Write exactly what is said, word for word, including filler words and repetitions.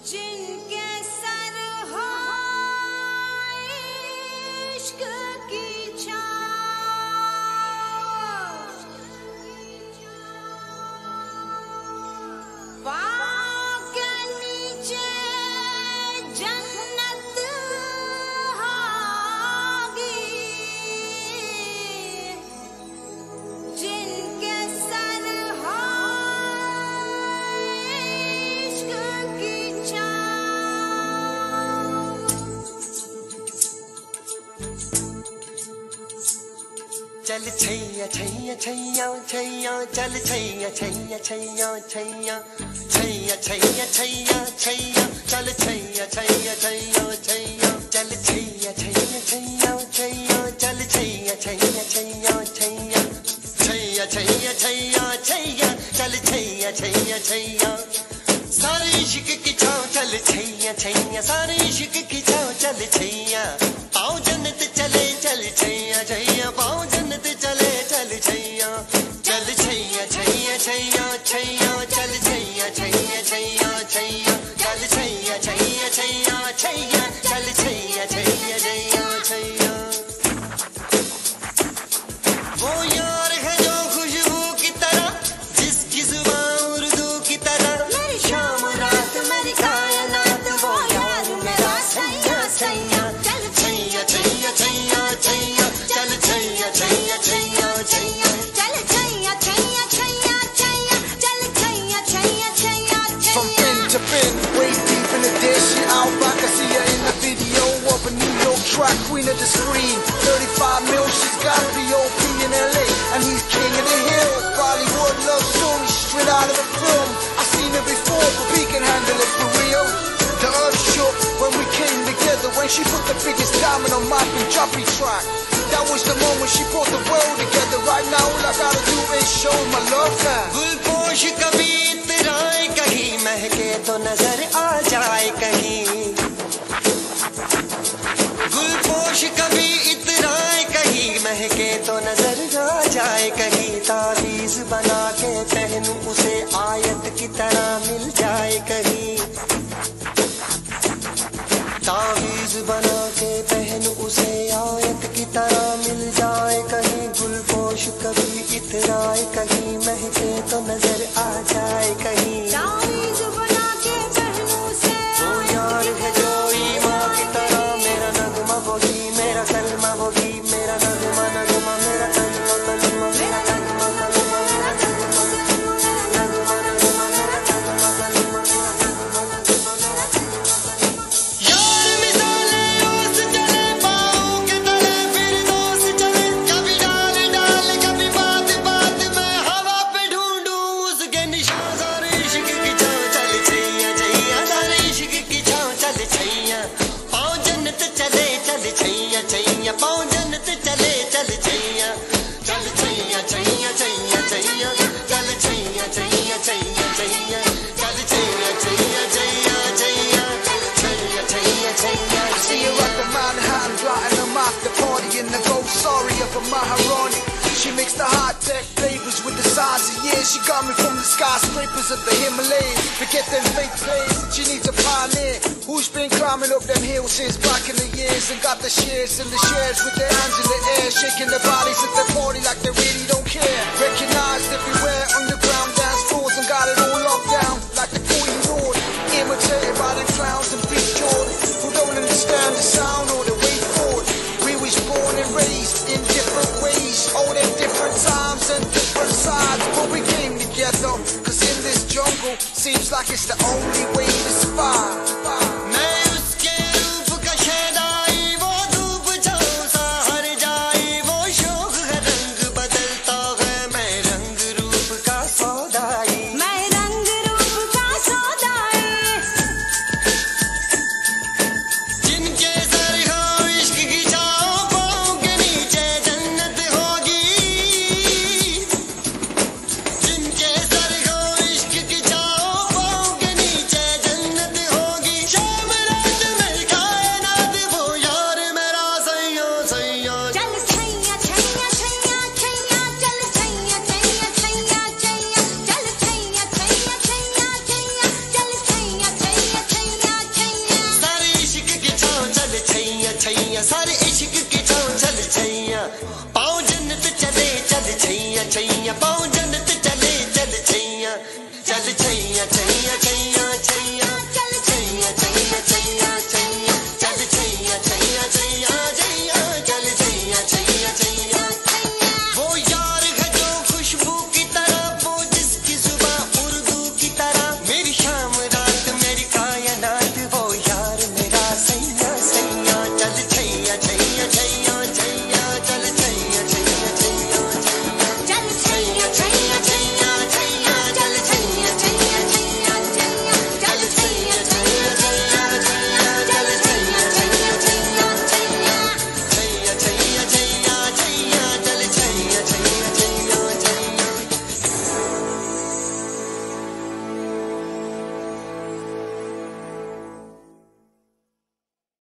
जिनके सर हो इश्क की छाँव, पाँव के नीचे जन्नत होगी। जिनके सर हो इश्क की छाँव। चल छैया छैया छैया छैया चल छैया छैया छैया छैया छैया छैया छैया छैया चल छैया छैया छैया छैया चल छैया छैया छैया छैया चल छैया छैया छैया छैया छैया छैया छैया छैया चल छैया छैया छैया सारे इश्क की छाँव चल छैया छैया सारे इश्क की छाँव चल छैया पाँव जन्नत चले चल छैया छैया पाँव जन्नत चले चल छैया चल छैया छैया छैया छैया चल छैया छैया छैया छैया चल छैया छैया छैया छैया चल छैया छैया छैया छैया वो यार है जो खुशबू की तरह जिसकी जुबान उर्दू की तरह मेरी शाम रात मेरी कायनात वो यार मेरा सैया सैया। चल छैया छैया छैया छैया चल छैया छैया छैया छैया चल छैया छैया छैया छैया चल Chaiyya Chaiyya Chaiyya From fin to fin, way deep in the dish. Out back, I see her in the video of a New York track queen of the screen. thirty-five mil, she's got B O P in L A, and he's king of the hill. Bollywood love story straight out of a film. I seen her before, but we can handle it for real. The earth shook when we came together, when she put the biggest diamond on my Punjabi track. That was the moment she brought the world together. Right now, all I gotta do is show my love her. गुलपोश कभी इतराए कहीं महके तो नजर आ जाए कहीं गुलपोश कभी इतराए कहीं महके तो नजर आ जाए कहीं तावीज बना के पहनूं उसे आयत की तरह मिल जाए कहीं तावीज बना के पहनूं उसे आयत की तरह मिल जाए कहीं गुलपोश कभी इतराए कहीं महके तो नजर आ जाए कहीं तावीज़ बना के पहनूं से वो यार है जो ईमान की तरह मेरा नगमा वही मेरा कलमा वही मेरा नगमा नगमा मेरा कलमा कलमा मेरा कलमा कलमा मेरा कलमा नगमा नगमा मेरा कलमा कलमा यार मिसाले ओस चले पाँव के तले फिर दोस्त चले कभी डाल डाल कभी बात बात में हवा पे ढूंढूं उसके निशान सारे इश्क की छाँव चल छैया छैया सारे इश्क की छाँव चल छैया पाँव जन्नत चले चल छैया छैया पाँव जन्नत चले चल छैया चल छैया छैया छैया छैया चल छैया छैया छैया छैया चल Chaiyya Chaiyya Chaiyya Chaiyya Chaiyya Chaiyya Chaiyya I see her at the Manhattan, blotting them off the party in the gold sorry of a Maharani. She mixed the hot tech flavors with the size of years. She got me from the skyscrapers of the Himalayas. Forget them fake plays, she needs a pioneer who's been climbing up them hills since back in the years and got the shares and the shares with their hands in the air, shaking their bodies at the party like they really don't care. Recognized everywhere, underground dance floors and got it all locked down like the Queen Lord. Imitated by the clowns and Beat Jordan who don't understand the sound or the way forward. We was born and raised in different ways, all in different times and different sides, but we came together, cause in this jungle, seems like it's the only way to survive. मैं उसके रूप का शहनाई वो धूप छाँव सा हर जाए वो शोक है रंग बदलता है मैं रंग रूप का सौदाई मैं रंग रूप का सौदाई। जिनके सर हो इश्क की छाँव पाँव के नीचे जन्नत होगी जिनके सर हो इश्क की छाँव पाँव के नीचे पाँव जन्नत चले चल छैया छैया पाँव